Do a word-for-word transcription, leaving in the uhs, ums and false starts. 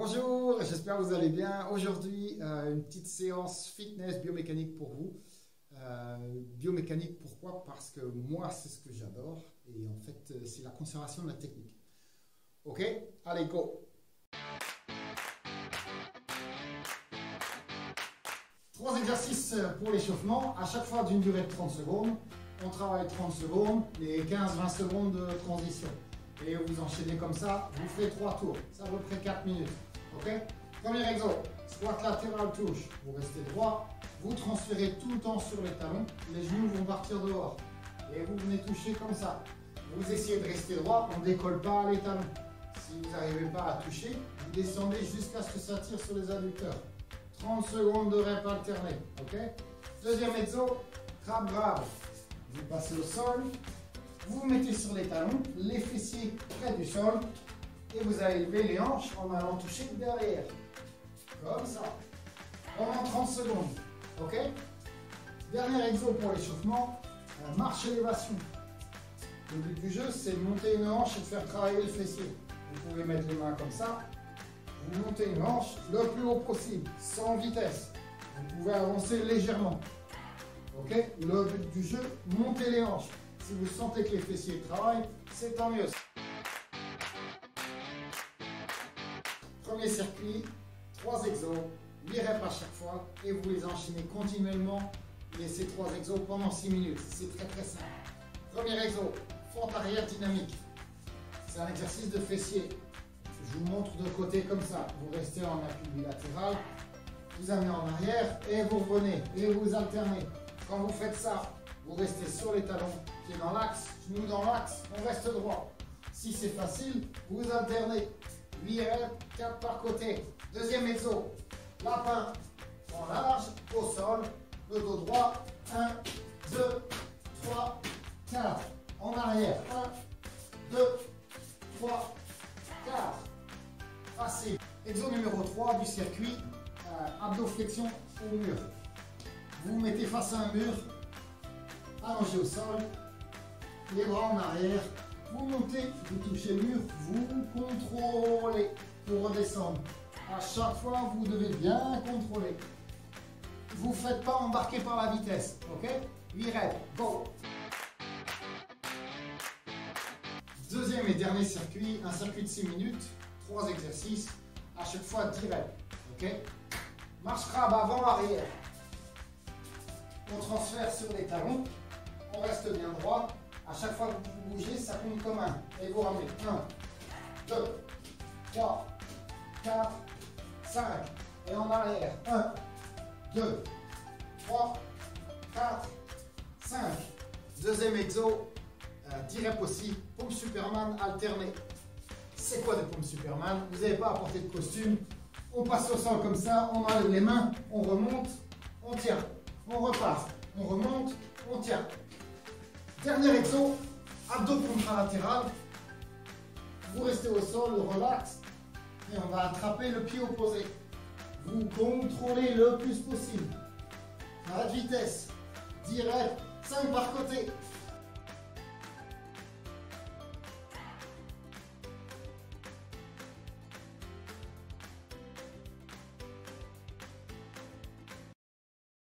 Bonjour, j'espère que vous allez bien. Aujourd'hui, euh, une petite séance fitness biomécanique pour vous. Euh, biomécanique, pourquoi? Parce que moi, c'est ce que j'adore. Et en fait, euh, c'est la conservation de la technique. Ok? Allez, go! Trois exercices pour l'échauffement, à chaque fois d'une durée de trente secondes. On travaille trente secondes, les quinze à vingt secondes de transition. Et vous enchaînez comme ça, vous faites trois tours, ça à peu près quatre minutes. Ok? Premier exo, squat latéral touche, vous restez droit, vous transférez tout le temps sur les talons, les genoux vont partir dehors. Et vous venez toucher comme ça. Vous essayez de rester droit, on ne décolle pas les talons. Si vous n'arrivez pas à toucher, vous descendez jusqu'à ce que ça tire sur les adducteurs. trente secondes de rep alterné. Ok? Deuxième exo, crabe grave. Vous passez au sol, vous vous mettez sur les talons, les fessiers près du sol, et vous allez lever les hanches en allant toucher derrière. Comme ça. Pendant trente secondes. Ok? Dernier exo pour l'échauffement, marche élévation. Le but du jeu, c'est de monter une hanche et de faire travailler le fessier. Vous pouvez mettre les mains comme ça. Vous montez une hanche le plus haut possible, sans vitesse. Vous pouvez avancer légèrement. Ok? Le but du jeu, montez les hanches. Si vous sentez que les fessiers travaillent, c'est tant mieux. Premier circuit, trois exos, huit reps à chaque fois et vous les enchaînez continuellement et ces trois exos pendant six minutes. C'est très très simple. Premier exo, fente arrière dynamique. C'est un exercice de fessier. Je vous montre de côté comme ça. Vous restez en appui bilatéral, vous amenez en arrière et vous revenez et vous alternez. Quand vous faites ça, vous restez sur les talons, pieds dans l'axe, genoux dans l'axe, on reste droit. Si c'est facile, vous alternez. huit reps, quatre par côté. Deuxième exo, lapin en large, au sol, le dos droit. un, deux, trois, quatre. En arrière. un, deux, trois, quatre. Facile. Exo numéro trois du circuit, euh, abdos-flexion au mur. Vous vous mettez face à un mur, allongé au sol, les bras en arrière, vous montez, vous touchez le mur, vous contrôlez pour redescendre. À chaque fois, vous devez bien contrôler. Vous ne faites pas embarquer par la vitesse, ok? huit reps, go! Deuxième et dernier circuit, un circuit de six minutes, trois exercices, à chaque fois dix reps, ok? Marche crabe avant-arrière. On transfère sur les talons, on reste bien droit. À chaque fois que vous bougez, ça compte comme un. Et vous ramenez un, deux, trois, quatre, cinq. Et en arrière, un, deux, trois, quatre, cinq. Deuxième exo, euh, dix reps aussi, pompe Superman alternée. C'est quoi des pompes Superman? Vous n'avez pas à porter de costume. On passe au sol comme ça, on enlève les mains, on remonte, on tient. On repart, on remonte, on tient. Dernier exo, abdos contralatéral. Vous restez au sol, relax, et on va attraper le pied opposé. Vous contrôlez le plus possible. À la vitesse, dix reps, cinq par côté.